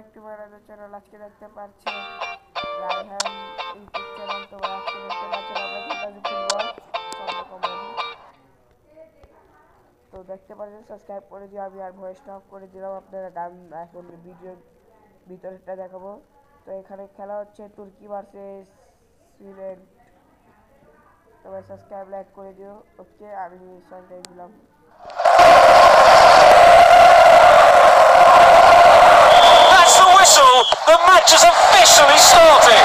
একটি বাংলাদেশ চ্যানেল। আজকে দেখতে পাচ্ছেন রায়হান ইউটিউব চ্যানেল। তো আজকে দেখতে পাচ্ছেন আমরা খেলতেছি ফুটবল কমেডি। তো দেখতে পাচ্ছেন সাবস্ক্রাইব করে দিয়ে আমি আর ভয়েসটা অফ করে দিলাম। আপনারা গান এখন ভিডিওর ভিতরেরটা দেখাবো। তো এখানে খেলা হচ্ছে তুর্কি ভার্সেস সুইডেন। তোমরা সাবস্ক্রাইব লাইক করে দিও। ওকে, আমি সঙ্গে দিলাম। That's the whistle. The match has officially started.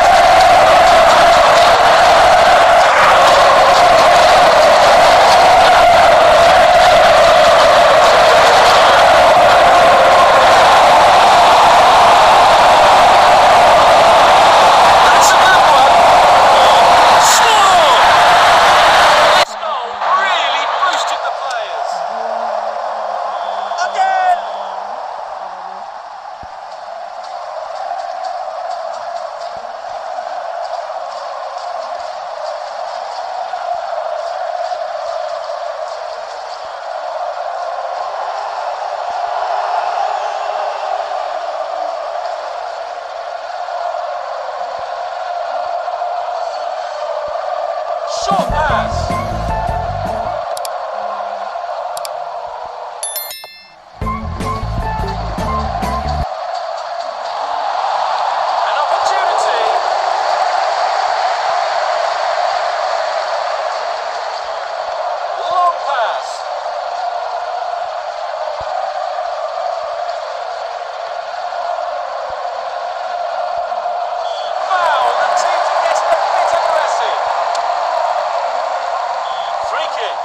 That's a good one. Score! This goal really boosted the players. Again! Short pass. An opportunity. Long pass. Foul. The teams are getting a bit aggressive. Free kick.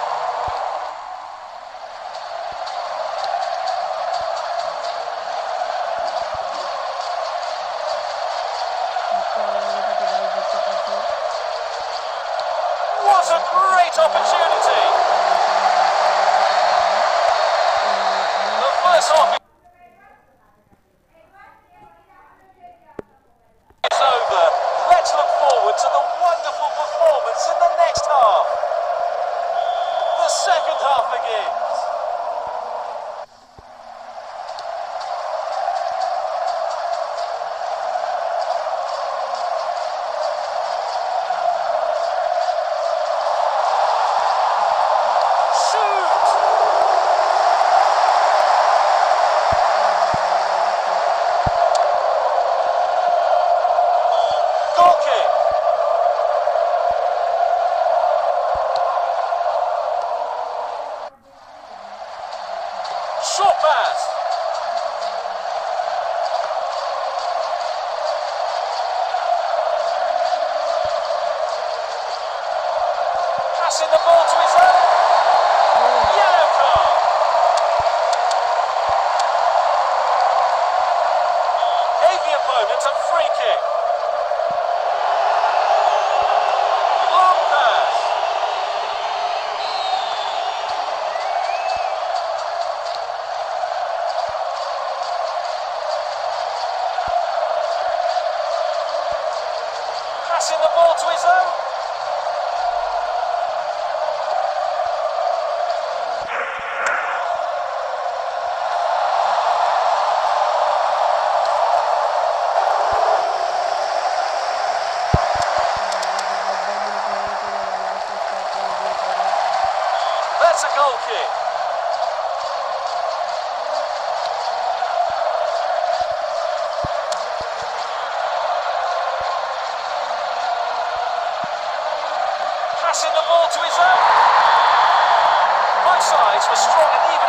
What a great opportunity. The first half is over. Let's look forward to the wonderful performance in the next half. The second half begins. Shoot! Goal kick. Short pass. Passing the ball to his own. Yellow card. Gave the opponent a free kick. Long pass. Passing the ball to his own. That's a goal kick. Passing the ball to his own. Both sides were strong and even.